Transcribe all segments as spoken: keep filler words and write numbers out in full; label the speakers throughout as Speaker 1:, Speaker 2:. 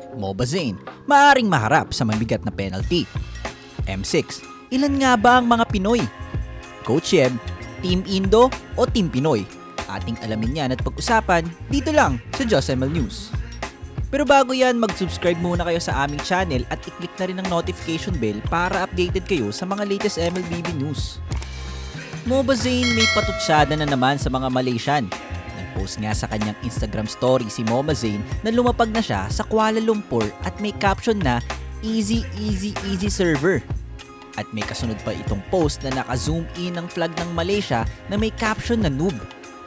Speaker 1: Mobazane, maaaring maharap sa mabigat na penalty. M six, ilan nga ba ang mga Pinoy? Coach Yeb, Team Indo o Team Pinoy? Ating alamin yan at pag-usapan dito lang sa Just M L News. Pero bago yan, mag-subscribe muna kayo sa aming channel at i-click na rin ang notification bell para updated kayo sa mga latest M L B B news. Mobazane may patutsyada na naman sa mga Malaysian. Nag-post nga sa kanyang Instagram story si Mobazane na lumapag na siya sa Kuala Lumpur at may caption na Easy, easy, easy server. At may kasunod pa itong post na naka-zoom in ang flag ng Malaysia na may caption na noob.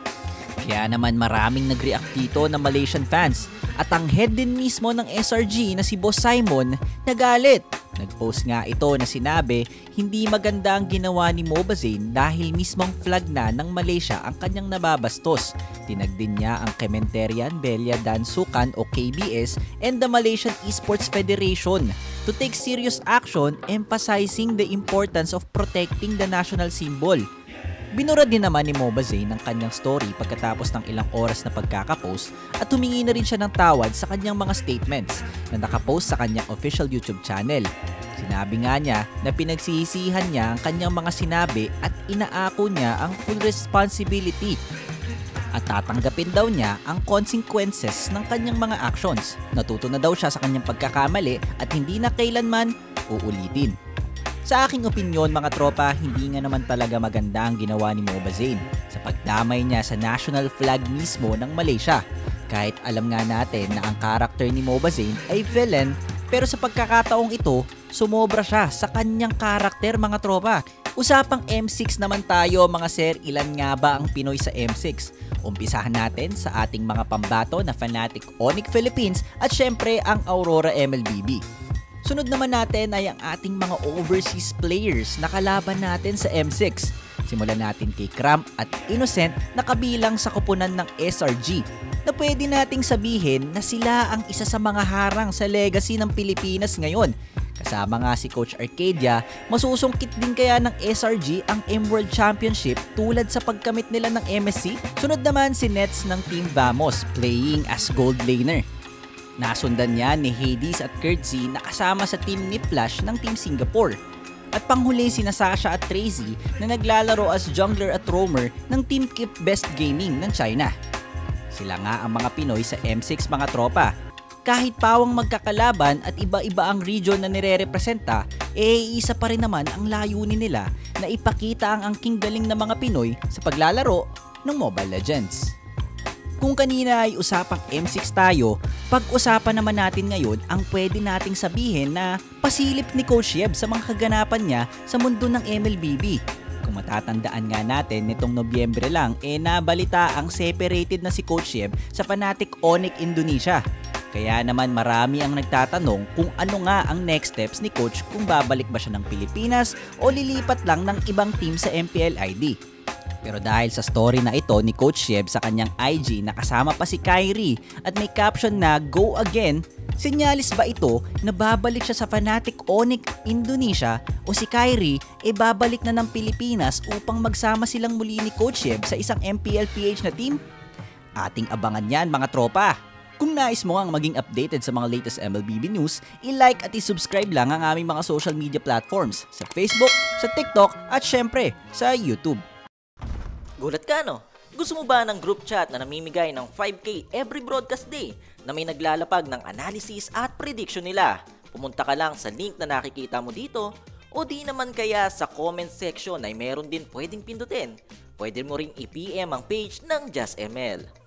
Speaker 1: Kaya naman maraming nag-react dito na Malaysian fans at ang head din mismo ng S R G na si Boss Simon nagalit. Nag-post nga ito na sinabi hindi maganda ang ginawa ni Mobazane dahil mismong flag na ng Malaysia ang kanyang nababastos. Tinag din niya ang Kementerian Belia Dan Sukan o K B S and the Malaysian Esports Federation to take serious action emphasizing the importance of protecting the national symbol. Binura din naman ni Mobazane ang kanyang story pagkatapos ng ilang oras na pagkakapost at humingi na rin siya ng tawad sa kanyang mga statements na nakapost sa kanyang official YouTube channel. Sinabi nga niya na pinagsisisihan niya ang kanyang mga sinabi at inaako niya ang full responsibility at tatanggapin daw niya ang consequences ng kanyang mga actions. Natuto na daw siya sa kanyang pagkakamali at hindi na kailanman uulitin. Sa aking opinyon mga tropa, hindi nga naman talaga maganda ang ginawa ni Mobazane sa pagdamay niya sa national flag mismo ng Malaysia. Kahit alam nga natin na ang karakter ni Mobazane ay villain, pero sa pagkakataong ito, sumobra siya sa kanyang karakter mga tropa. Usapang M six naman tayo mga sir, ilan nga ba ang Pinoy sa M six? Umpisahan natin sa ating mga pambato na Fnatic Onyx Philippines at syempre ang Aurora M L B B. Sunod naman natin ay ang ating mga overseas players na kalaban natin sa M six. Simulan natin kay Cramp at Innocent na kabilang sa koponan ng S R G na pwede nating sabihin na sila ang isa sa mga harang sa legacy ng Pilipinas ngayon. Kasama nga si Coach Arcadia, masusungkit din kaya ng S R G ang M-World Championship tulad sa pagkamit nila ng M S C? Sunod naman si Nets ng Team Vamos playing as gold laner. Nasundan niya ni Hades at Kurtzy na kasama sa team ni Flash ng Team Singapore. At panghuli sina Sasha at Tracy na naglalaro as jungler at roamer ng Team Keep Best Gaming ng China. Sila nga ang mga Pinoy sa M six mga tropa. Kahit pawang magkakalaban at iba-iba ang region na nire-representa, eh isa pa rin naman ang layunin nila na ipakita ang angking galing ng mga Pinoy sa paglalaro ng Mobile Legends. Kung kanina ay usapang M six tayo, pag-usapan naman natin ngayon ang pwede nating sabihin na pasilip ni Coach Yeb sa mga kaganapan niya sa mundo ng M L B B. Kung matatandaan nga natin nitong Nobyembre lang, eh nabalita ang separated na si Coach Yeb sa Fnatic Onyx Indonesia. Kaya naman marami ang nagtatanong kung ano nga ang next steps ni Coach kung babalik ba siya ng Pilipinas o lilipat lang ng ibang team sa M P L I D. Pero dahil sa story na ito ni Coach Yeb sa kanyang I G na kasama pa si Kyrie at may caption na Go Again, sinyalis ba ito na babalik siya sa Fnatic Onyx Indonesia o si Kyrie e babalik na ng Pilipinas upang magsama silang muli ni Coach Yeb sa isang M P L P H na team? Ating abangan yan mga tropa! Kung nais mo ang maging updated sa mga latest M L B B news, i-like at i-subscribe lang ang aming mga social media platforms sa Facebook, sa TikTok at syempre sa YouTube.
Speaker 2: Gulat ka no? Gusto mo ba ng group chat na namimigay ng five K every broadcast day na may naglalapag ng analysis at prediction nila? Pumunta ka lang sa link na nakikita mo dito o di naman kaya sa comment section ay meron din pwedeng pindutin. Pwede mo ring i-P M ang page ng Just M L.